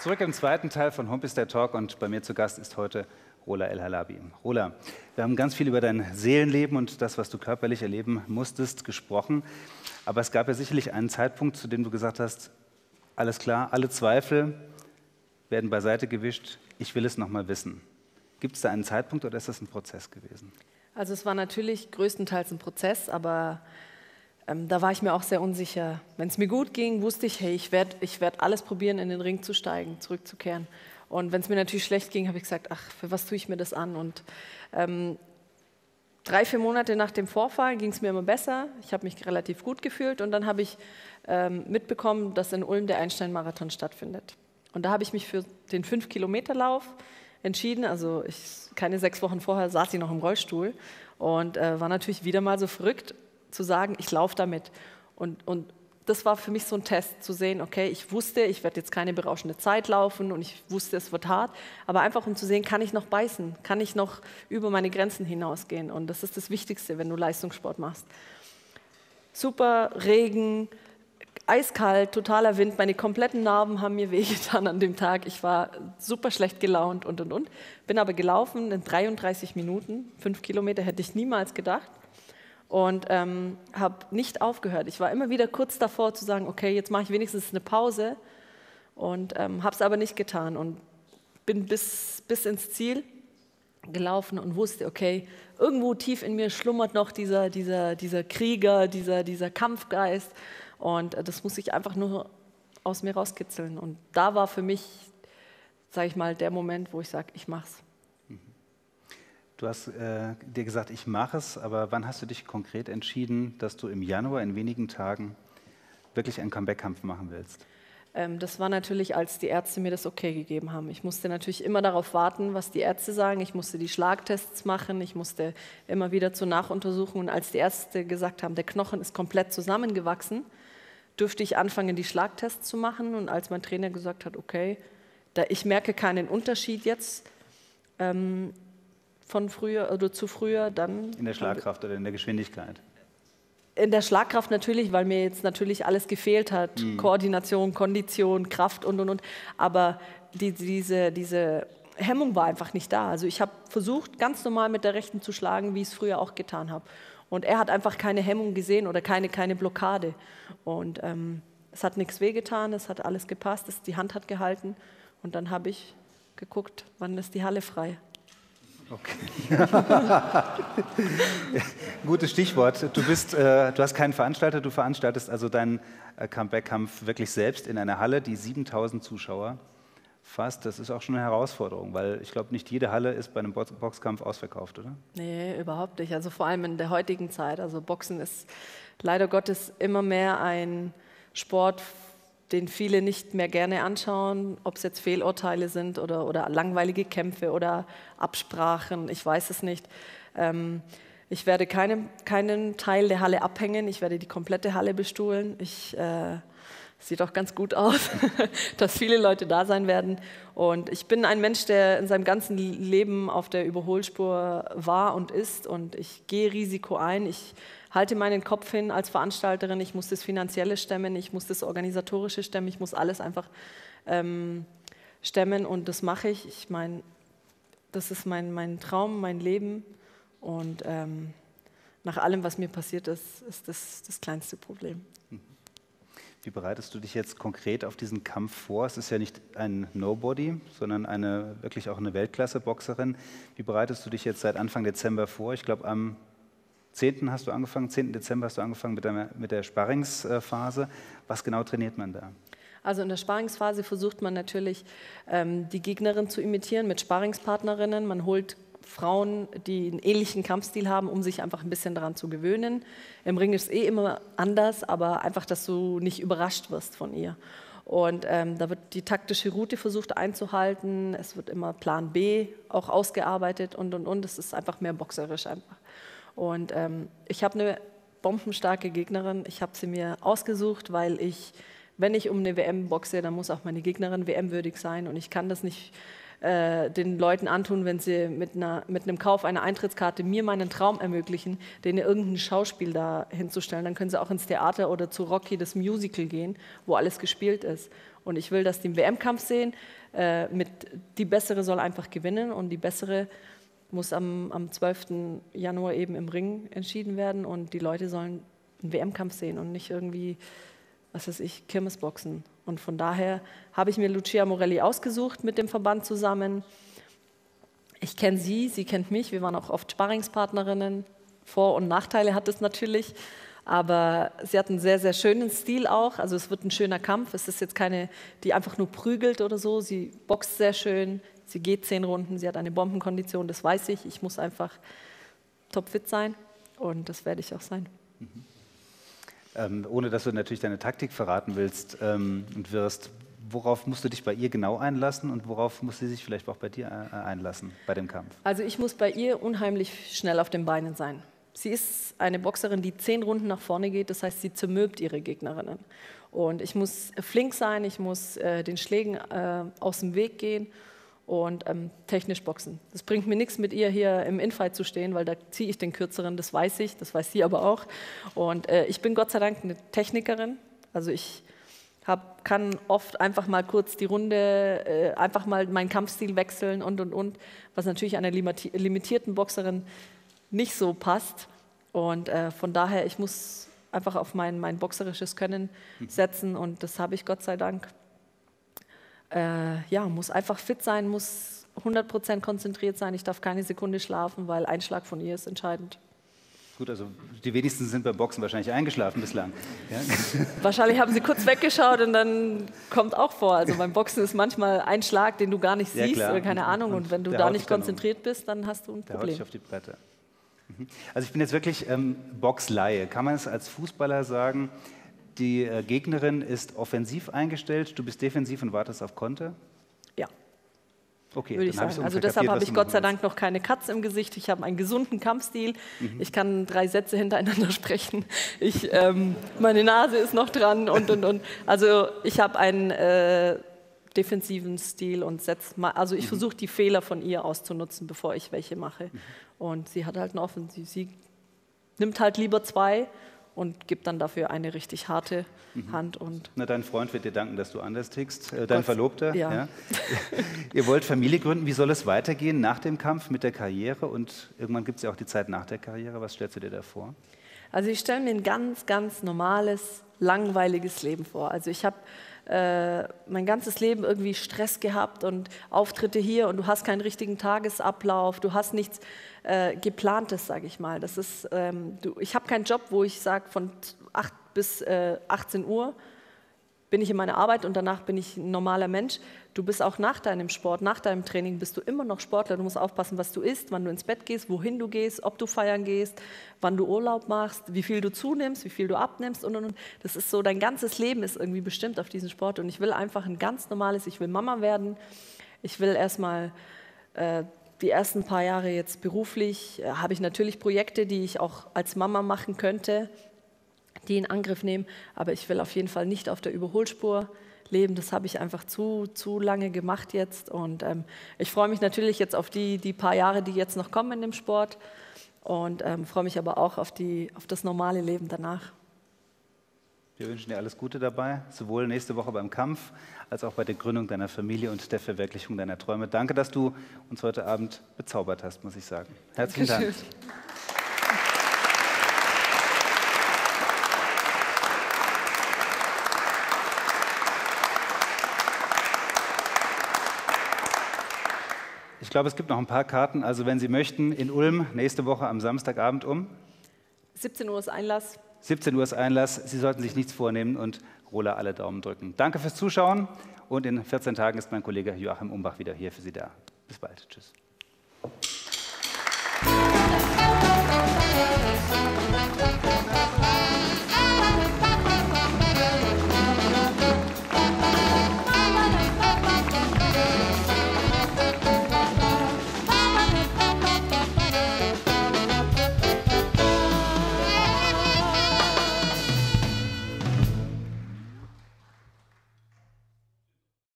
Zurück im zweiten Teil von Home is der Talk und bei mir zu Gast ist heute Rola El-Halabi. Rola, wir haben ganz viel über dein Seelenleben und das, was du körperlich erleben musstest, gesprochen. Aber es gab ja sicherlich einen Zeitpunkt, zu dem du gesagt hast, alles klar, alle Zweifel werden beiseite gewischt, ich will es noch mal wissen. Gibt es da einen Zeitpunkt oder ist das ein Prozess gewesen? Also es war natürlich größtenteils ein Prozess, aber da war ich mir auch sehr unsicher. Wenn es mir gut ging, wusste ich, hey, ich werd alles probieren, in den Ring zu steigen, zurückzukehren. Und wenn es mir natürlich schlecht ging, habe ich gesagt, ach, für was tue ich mir das an? Und 3-4 Monate nach dem Vorfall ging es mir immer besser. Ich habe mich relativ gut gefühlt und dann habe ich mitbekommen, dass in Ulm der Einstein-Marathon stattfindet. Und da habe ich mich für den 5-Kilometer-Lauf entschieden. Also keine 6 Wochen vorher saß ich noch im Rollstuhl und war natürlich wieder mal so verrückt, zu sagen, ich laufe damit. Und das war für mich so ein Test, zu sehen, okay, ich wusste, ich werde jetzt keine berauschende Zeit laufen und ich wusste, es wird hart, aber einfach um zu sehen, kann ich noch beißen, kann ich noch über meine Grenzen hinausgehen. Und das ist das Wichtigste, wenn du Leistungssport machst. Super Regen, eiskalt, totaler Wind, meine kompletten Narben haben mir wehgetan an dem Tag. Ich war super schlecht gelaunt und. Bin aber gelaufen in 33 Minuten, 5 Kilometer hätte ich niemals gedacht. Und habe nicht aufgehört. Ich war immer wieder kurz davor zu sagen, okay, jetzt mache ich wenigstens eine Pause und habe es aber nicht getan und bin bis ins Ziel gelaufen und wusste, okay, irgendwo tief in mir schlummert noch dieser Krieger, dieser Kampfgeist und das muss ich einfach nur aus mir rauskitzeln. Und da war für mich, sage ich mal, der Moment, wo ich sage, ich mach's. Du hast dir gesagt, ich mache es, aber wann hast du dich konkret entschieden, dass du im Januar in wenigen Tagen wirklich einen Comeback-Kampf machen willst? Das war natürlich, als die Ärzte mir das okay gegeben haben. Ich musste natürlich immer darauf warten, was die Ärzte sagen. Ich musste die Schlagtests machen, ich musste immer wieder zur Nachuntersuchung. Und als die Ärzte gesagt haben, der Knochen ist komplett zusammengewachsen, dürfte ich anfangen, die Schlagtests zu machen. Und als mein Trainer gesagt hat, okay, ich merke keinen Unterschied jetzt, von früher oder zu früher, dann... In der Schlagkraft oder in der Geschwindigkeit? In der Schlagkraft natürlich, weil mir jetzt natürlich alles gefehlt hat. Koordination, Kondition, Kraft und. Aber diese Hemmung war einfach nicht da. Also ich habe versucht, ganz normal mit der Rechten zu schlagen, wie ich es früher auch getan habe. Und er hat einfach keine Hemmung gesehen oder keine Blockade. Und es hat nichts wehgetan, es hat alles gepasst, die Hand hat gehalten. Und dann habe ich geguckt, wann ist die Halle frei. Okay. Gutes Stichwort. Du hast keinen Veranstalter, du veranstaltest also deinen Comeback-Kampf wirklich selbst in einer Halle, die 7000 Zuschauer fasst. Das ist auch schon eine Herausforderung, weil ich glaube, nicht jede Halle ist bei einem Boxkampf ausverkauft, oder? Nee, überhaupt nicht. Also vor allem in der heutigen Zeit. Also Boxen ist leider Gottes immer mehr ein Sport, den viele nicht mehr gerne anschauen, ob es jetzt Fehlurteile sind oder langweilige Kämpfe oder Absprachen, ich weiß es nicht. Ich werde keinen Teil der Halle abhängen, ich werde die komplette Halle bestuhlen. Sieht auch ganz gut aus, dass viele Leute da sein werden. Und ich bin ein Mensch, der in seinem ganzen Leben auf der Überholspur war und ist. Und ich gehe Risiko ein. Ich halte meinen Kopf hin als Veranstalterin. Ich muss das Finanzielle stemmen, ich muss das Organisatorische stemmen, ich muss alles einfach stemmen. Und das mache ich. Ich meine, das ist mein Traum, mein Leben. Und nach allem, was mir passiert ist, ist das kleinste Problem. Wie bereitest du dich jetzt konkret auf diesen Kampf vor? Es ist ja nicht ein Nobody, sondern wirklich auch eine Weltklasse-Boxerin. Wie bereitest du dich jetzt seit Anfang Dezember vor? Ich glaube, am 10. Dezember hast du angefangen mit der Sparringsphase. Was genau trainiert man da? Also in der Sparringsphase versucht man natürlich, die Gegnerin zu imitieren mit Sparringspartnerinnen. Man holt Frauen, die einen ähnlichen Kampfstil haben, um sich einfach ein bisschen daran zu gewöhnen. Im Ring ist es immer anders, aber einfach, dass du nicht überrascht wirst von ihr. Und da wird die taktische Route versucht einzuhalten. Es wird immer Plan B auch ausgearbeitet und. Es ist einfach mehr boxerisch einfach. Und ich habe eine bombenstarke Gegnerin. Ich habe sie mir ausgesucht, weil wenn ich um eine WM boxe, dann muss auch meine Gegnerin WM-würdig sein. Und ich kann das nicht den Leuten antun, wenn sie mit einem Kauf einer Eintrittskarte mir meinen Traum ermöglichen, denen irgendein Schauspiel da hinzustellen. Dann können sie auch ins Theater oder zu Rocky, das Musical, gehen, wo alles gespielt ist. Und ich will, dass die einen WM-Kampf sehen. Die Bessere soll einfach gewinnen und die Bessere muss am 12. Januar eben im Ring entschieden werden und die Leute sollen einen WM-Kampf sehen und nicht irgendwie, was weiß ich, Kirmesboxen. Und von daher habe ich mir Lucia Morelli ausgesucht mit dem Verband zusammen. Ich kenne sie, sie kennt mich, wir waren auch oft Sparringspartnerinnen. Vor- und Nachteile hat es natürlich, aber sie hat einen sehr, sehr schönen Stil auch. Also es wird ein schöner Kampf. Es ist jetzt keine, die einfach nur prügelt oder so. Sie boxt sehr schön, sie geht 10 Runden, sie hat eine Bombenkondition, das weiß ich. Ich muss einfach topfit sein und das werde ich auch sein. Ohne dass du natürlich deine Taktik verraten willst und wirst, worauf musst du dich bei ihr genau einlassen und worauf muss sie sich vielleicht auch bei dir einlassen bei dem Kampf? Also ich muss bei ihr unheimlich schnell auf den Beinen sein. Sie ist eine Boxerin, die 10 Runden nach vorne geht, das heißt, sie zermürbt ihre Gegnerinnen. Und ich muss flink sein, ich muss den Schlägen aus dem Weg gehen und technisch boxen. Das bringt mir nichts, mit ihr hier im Infight zu stehen, weil da ziehe ich den Kürzeren, das weiß sie aber auch. Und ich bin Gott sei Dank eine Technikerin, also ich kann oft einfach mal kurz die Runde, einfach mal meinen Kampfstil wechseln und, was natürlich einer limitierten Boxerin nicht so passt. Und von daher, ich muss einfach auf mein boxerisches Können setzen und das habe ich Gott sei Dank. Muss einfach fit sein, muss 100% konzentriert sein. Ich darf keine Sekunde schlafen, weil ein Schlag von ihr ist entscheidend. Gut, also die wenigsten sind beim Boxen wahrscheinlich eingeschlafen bislang. Ja? Wahrscheinlich haben sie kurz weggeschaut und dann kommt auch vor. Also beim Boxen ist manchmal ein Schlag, den du gar nicht siehst oder keine Ahnung. Und wenn du da nicht konzentriert bist, dann hast du ein Problem. Der haut dich auf die Platte. Also ich bin jetzt wirklich Boxlaie. Kann man es als Fußballer sagen, die Gegnerin ist offensiv eingestellt, du bist defensiv und wartest auf Konter? Ja. Okay, würde ich sagen. Also deshalb habe ich Gott sei Dank noch keine Katze im Gesicht. Ich habe einen gesunden Kampfstil. Ich kann 3 Sätze hintereinander sprechen. Meine Nase ist noch dran und. Also ich habe einen defensiven Stil und also ich versuche die Fehler von ihr auszunutzen, bevor ich welche mache. Und sie hat halt eine Offensive. Sie nimmt halt lieber 2 und gibt dann dafür eine richtig harte Hand. Na, dein Freund wird dir danken, dass du anders tickst, dein Verlobter. Ja. Ja. Ihr wollt Familie gründen. Wie soll es weitergehen nach dem Kampf mit der Karriere? Und irgendwann gibt es ja auch die Zeit nach der Karriere. Was stellst du dir da vor? Also ich stelle mir ein ganz, ganz normales, langweiliges Leben vor. Also ich habe mein ganzes Leben irgendwie Stress gehabt und Auftritte hier und du hast keinen richtigen Tagesablauf, du hast nichts Geplantes, sage ich mal. Das ist, ich habe keinen Job, wo ich sage, von 8 bis 18 Uhr bin ich in meiner Arbeit und danach bin ich ein normaler Mensch. Du bist auch nach deinem Sport, nach deinem Training bist du immer noch Sportler. Du musst aufpassen, was du isst, wann du ins Bett gehst, wohin du gehst, ob du feiern gehst, wann du Urlaub machst, wie viel du zunimmst, wie viel du abnimmst und. Das ist so, dein ganzes Leben ist irgendwie bestimmt auf diesen Sport und ich will einfach ein ganz normales, ich will Mama werden. Ich will erstmal die ersten paar Jahre jetzt beruflich, habe ich natürlich Projekte, die ich auch als Mama machen könnte, die in Angriff nehmen, aber ich will auf jeden Fall nicht auf der Überholspur leben. Das habe ich einfach zu lange gemacht jetzt und ich freue mich natürlich jetzt auf die paar Jahre, die jetzt noch kommen in dem Sport und freue mich aber auch auf das normale Leben danach. Wir wünschen dir alles Gute dabei, sowohl nächste Woche beim Kampf als auch bei der Gründung deiner Familie und der Verwirklichung deiner Träume. Danke, dass du uns heute Abend bezaubert hast, muss ich sagen. Herzlichen Dank. Ich glaube, es gibt noch ein paar Karten. Also wenn Sie möchten, in Ulm nächste Woche am Samstagabend um 17 Uhr ist Einlass. 17 Uhr ist Einlass. Sie sollten sich nichts vornehmen und Rola alle Daumen drücken. Danke fürs Zuschauen und in 14 Tagen ist mein Kollege Joachim Umbach wieder hier für Sie da. Bis bald. Tschüss.